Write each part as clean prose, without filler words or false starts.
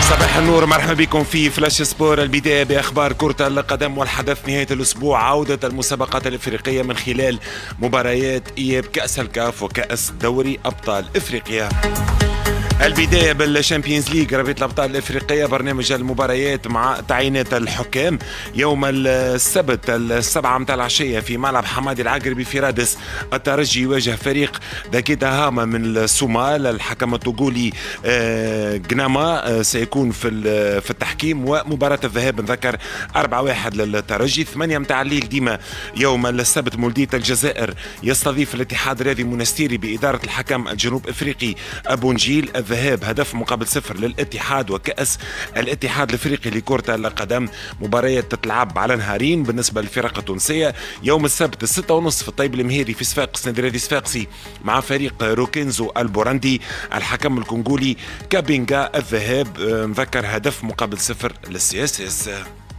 صباح النور، مرحبا بكم في فلاش سبور. البداية بأخبار كرة القدم والحدث نهاية الأسبوع، عودة المسابقات الإفريقية من خلال مباريات إياب كأس الكاف وكأس دوري أبطال إفريقيا. البداية بالشامبيونز ليج رابطة الأبطال الإفريقية، برنامج المباريات مع تعيينات الحكام يوم السبت 7 متاع العشية في ملعب حمادي العقربي في رادس. الترجي يواجه فريق داكيتا هاما من الصومال. الحكم الطوغولي جناما سيكون في التحكيم. ومباراة الذهاب نذكر 4-1 للترجي. 8 متاع الليل ديما يوم السبت مولودية الجزائر يستضيف الاتحاد الرياضي منستيري بإدارة الحكم الجنوب إفريقي أبو نجيل. الذهاب هدف مقابل 0 للاتحاد. وكأس الاتحاد الافريقي لكرة القدم مباريات تتلعب على نهارين بالنسبة للفرق التونسية. يوم السبت 6:30 في الطيب المهيري في صفاقس، نادي نادي صفاقسي مع فريق روكينزو البورندي. الحكم الكونغولي كابينغا. الذهاب نذكر هدف مقابل 0 للسي اس اس.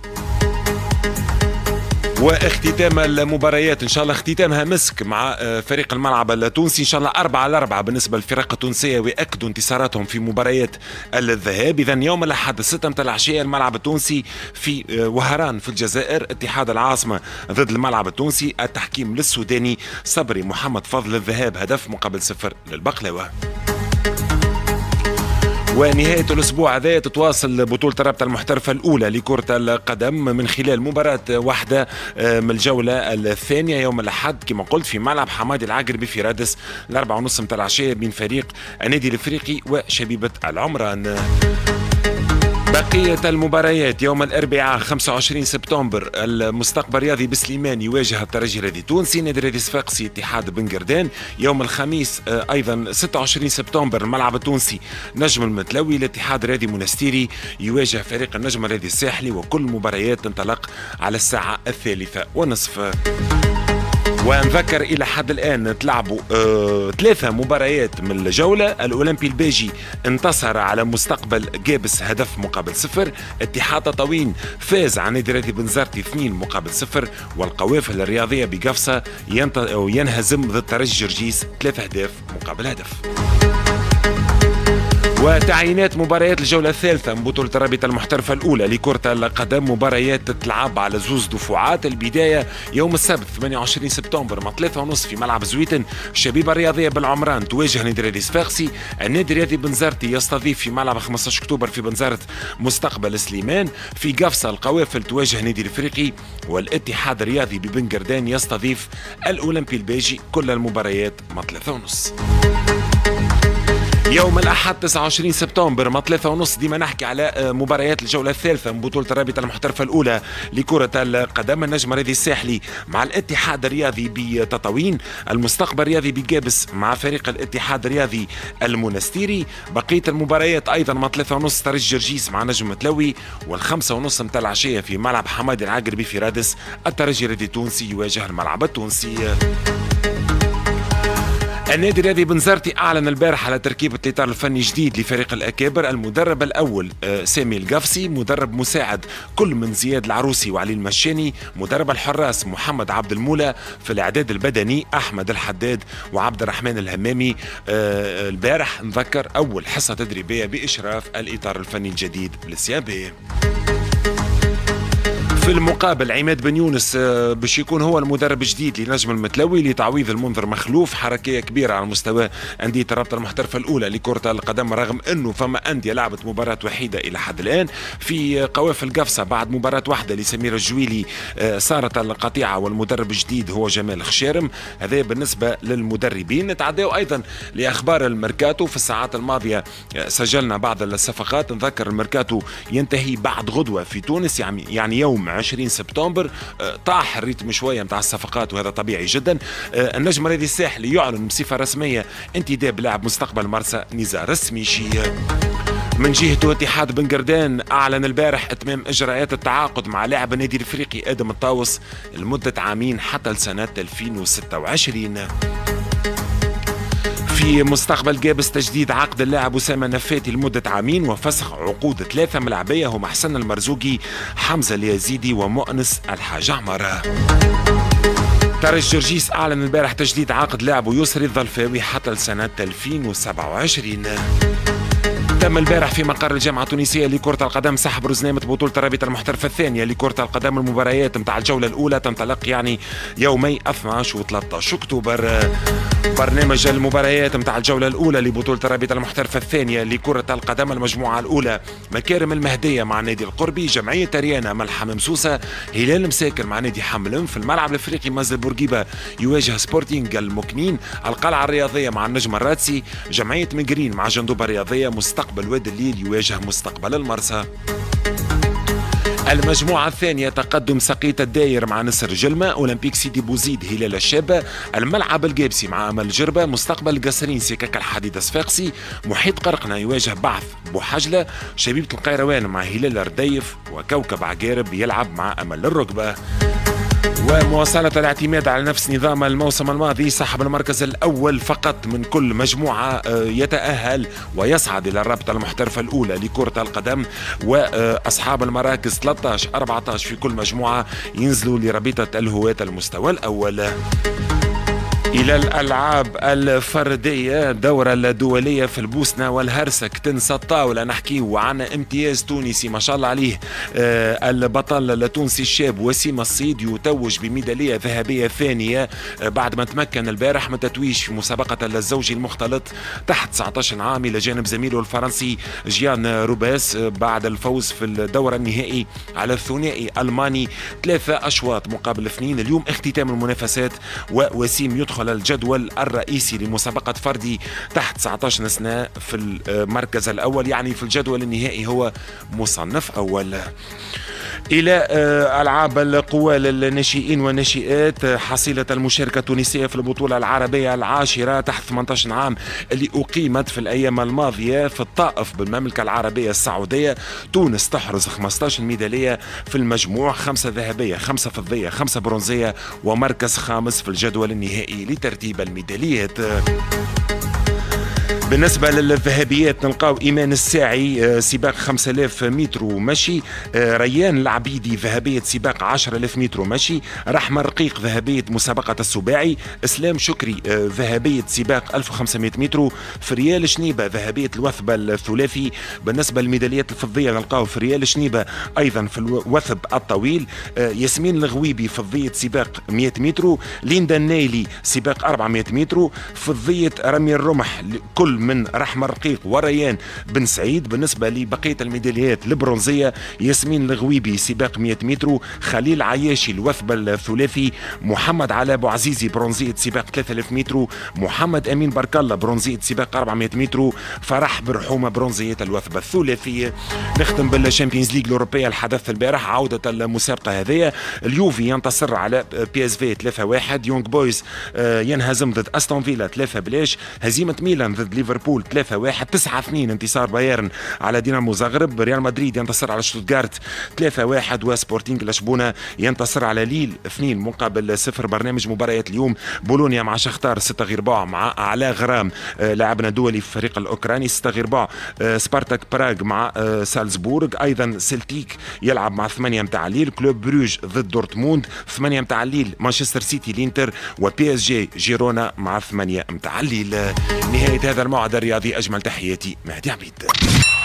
واختتام المباريات ان شاء الله اختتامها مسك مع فريق الملعب التونسي ان شاء الله 4-4 بالنسبه للفرق التونسيه، ويأكدوا انتصاراتهم في مباريات الذهاب. اذا يوم الاحد 6 متاع العشيه الملعب التونسي في وهران في الجزائر، اتحاد العاصمه ضد الملعب التونسي. التحكيم للسوداني صبري محمد فضل. الذهاب هدف مقابل 0 للبقلاوه. ونهاية الأسبوع هذا تتواصل بطولة الرابطة المحترفة الأولى لكرة القدم من خلال مباراة واحدة من الجولة الثانية يوم الأحد كما قلت في ملعب حمادي العقربي في رادس 4:30 متاع العشية بين فريق النادي الإفريقي وشبيبة العمران. بقية المباريات يوم الأربعاء 25 سبتمبر المستقبل الرياضي بسليمان يواجه الترجي الرياضي التونسي. نادي الرياضي الصفاقسي اتحاد بن قردان. يوم الخميس أيضا 26 سبتمبر الملعب التونسي نجم المتلوي. الاتحاد الرياضي منستيري يواجه فريق النجم الرياضي الساحلي. وكل مباريات تنطلق على الساعة 3:30. ونذكر إلى حد الآن تلعبوا 3 مباريات من الجولة. الأولمبي الباجي انتصر على مستقبل جابس هدف مقابل 0. اتحاد تطاوين فاز على نادي رياضي بنزرتي 2 مقابل 0. والقوافل الرياضية بقفصة ينهزم ضد ترجي جرجيس 3 أهداف مقابل هدف. وتعيينات مباريات الجولة الثالثة من بطولة الرابطة المحترفة الأولى لكرة القدم، مباريات تتلعب على 2 دفعات. البداية يوم السبت 28 سبتمبر مع 3:30 في ملعب زويتن. الشبيبة الرياضية بالعمران تواجه نادي الرياضي صفاقسي. النادي الرياضي بنزرتي يستضيف في ملعب 15 أكتوبر في بنزرت مستقبل سليمان. في قفصة القوافل تواجه نادي الإفريقي. والاتحاد الرياضي ببن قردان يستضيف الأولمبي الباجي. كل المباريات مع 3:30. يوم الأحد 29 سبتمبر مع 3:30 ديما نحكي على مباريات الجولة الثالثة من بطولة الرابطة المحترفة الأولى لكرة القدم. النجم الرياضي الساحلي مع الاتحاد الرياضي بتطاوين. المستقبل الرياضي بقابس مع فريق الاتحاد الرياضي المنستيري. بقية المباريات أيضا مع 3:30 ترجي جرجيس مع نجم متلوي. وال5:30 متاع العشية في ملعب حمادي العقربي في رادس الترجي الرياضي التونسي يواجه الملعب التونسي. النادي الرياضي بنزرتي أعلن البارح على تركيبة الإطار الفني جديد لفريق الأكابر. المدرب الأول سامي القفصي. مدرب مساعد كل من زياد العروسي وعلي المشاني. مدرب الحراس محمد عبد المولى. في الإعداد البدني أحمد الحداد وعبد الرحمن الهمامي. البارح نذكر أول حصة تدريبية بإشراف الإطار الفني الجديد للسيابي. في المقابل عماد بن يونس باش يكون هو المدرب الجديد لنجم المتلوي لتعويض المنذر مخلوف. حركية كبيرة على مستوى أندية الرابطة المحترفة الأولى لكرة القدم رغم أنه فما أندية لعبت مباراة وحيدة إلى حد الآن. في قوافل قفصة بعد مباراة واحدة لسمير الجويلي صارت القطيعة والمدرب الجديد هو جمال خشارم. هذا بالنسبة للمدربين. نتعداو أيضا لأخبار الميركاتو. في الساعات الماضية سجلنا بعض الصفقات. نذكر الميركاتو ينتهي بعد غدوة في تونس يعني يوم 20 سبتمبر. طاح الريتم شويه نتاع الصفقات وهذا طبيعي جدا. النجم الرياضي الساحلي يعلن بصفه رسميه انتداب لاعب مستقبل مرسى نزار السميشي. من جهته اتحاد بن قردان اعلن البارح اتمام اجراءات التعاقد مع لاعب النادي الافريقي ادم الطاوس لمده عامين حتى لسنه 2026. في مستقبل جابس تجديد عقد اللاعب أسامة نفاتي لمدة عامين وفسخ عقود 3 ملاعبية هم حسن المرزوقي حمزة اليزيدي ومؤنس الحاج عمر. ترجي جرجيس أعلن البارح تجديد عقد لاعبه يسري الظلفاوي حتى لسنة 2027. تم البارح في مقر الجامعة التونسية لكرة القدم سحب رزنامة بطولة الرابطة المحترفة الثانية لكرة القدم. المباريات نتاع الجولة الأولى تنطلق يعني يومي 12 و 13 أكتوبر. برنامج المباريات نتاع الجولة الأولى لبطولة الرابطة المحترفة الثانية لكرة القدم. المجموعة الأولى مكارم المهدية مع نادي القربي، جمعية ريانا ملحم مسوسة، هلال مساكر مع نادي حملم. في الملعب الأفريقي مازل بورقيبة يواجه سبورتينغ المكنين، القلعة الرياضية مع النجم الراتسي، جمعية مقرين مع جندوبة الرياضية، مستقبل واد الليل يواجه مستقبل المرسى. المجموعة الثانية تقدم سقية الداير مع نسر جلمة، أولمبيك سيدي بوزيد هلال الشابة، الملعب القابسي مع أمل جربة، مستقبل القصرين سكك الحديد صفاقسي، محيط قرقنة يواجه بعث بوحجلة، شبيبة القيروان مع هلال الرديف، وكوكب عقارب يلعب مع أمل الركبة. ومواصلة الاعتماد على نفس نظام الموسم الماضي، صاحب المركز الأول فقط من كل مجموعة يتأهل ويصعد إلى الرابطة المحترفة الأولى لكرة القدم، وأصحاب المراكز 13-14 في كل مجموعة ينزلوا لرابطة الهواة المستوى الأول. إلى الألعاب الفردية، الدورة الدولية في البوسنة والهرسك تنسى الطاولة، نحكيه عن امتياز تونسي ما شاء الله عليه. البطل التونسي الشاب وسيم الصيد يتوج بميدالية ذهبية ثانية بعد ما تمكن البارح من التتويج في مسابقة الزوجي المختلط تحت 19 عام إلى جانب زميله الفرنسي جيان روباس بعد الفوز في الدورة النهائي على الثنائي ألماني 3 أشواط مقابل 2. اليوم اختتام المنافسات ووسيم يدخل الجدول الرئيسي لمسابقة فردي تحت 19 سنة في المركز الأول، يعني في الجدول النهائي هو مصنف أول. إلى ألعاب القوى للناشئين والناشئات، حصيلة المشاركة التونسية في البطولة العربية العاشرة تحت 18 عام اللي أقيمت في الأيام الماضية في الطائف بالمملكة العربية السعودية. تونس تحرز 15 ميدالية في المجموع، 5 ذهبية 5 فضية 5 برونزية ومركز خامس في الجدول النهائي لترتيب الميداليات. بالنسبة للذهبيات نلقاو إيمان الساعي سباق 5000 متر مشي، ريان العبيدي ذهبية سباق 10000 متر مشي، رحمة رقيق ذهبية مسابقة السباعي، إسلام شكري ذهبية سباق 1500 متر، فريال شنيبة ذهبية الوثبة الثلاثي. بالنسبة للميداليات الفضية نلقاو فريال شنيبة أيضا في الوثب الطويل، ياسمين الغويبي فضية سباق 100 متر، ليندا النايلي سباق 400 متر، فضية رمي الرمح كل من رحمة رقيق وريان بن سعيد. بالنسبة لبقية الميداليات البرونزية ياسمين الغويبي سباق 100 متر، خليل عياشي الوثبة الثلاثي، محمد علاء ابو عزيزي برونزية سباق 3000 متر، محمد امين برك الله برونزية سباق 400 متر، فرح برحومة برونزية الوثبة الثلاثية. نختم بالشامبيونز ليج الأوروبية، الحدث البارح عودة المسابقة هذه، اليوفي ينتصر على بي اس في 3-1، يونغ بويز ينهزم ضد استون فيلا 3-0، هزيمة ميلان ضد ليفربول 3-1، 9-2 انتصار بايرن على دينامو زغرب، ريال مدريد ينتصر على شتوتغارت 3-1، وسبورتينغ لشبونة ينتصر على ليل 2-0. برنامج مباريات اليوم، بولونيا مع شختار 6-4 مع أعلى غرام لاعبنا دولي في الفريق الأوكراني 6-4، سبارتاك براغ مع سالزبورغ، أيضا سلتيك يلعب مع 8 متاع ليل، كلوب بروج ضد دورتموند 8 متاع ليل، مانشستر سيتي الانتر، وبي اس جي جيرونا مع 8 متاع الليل. نهاية هذا الموعد الرياضي، أجمل تحياتي مهدي عبيد.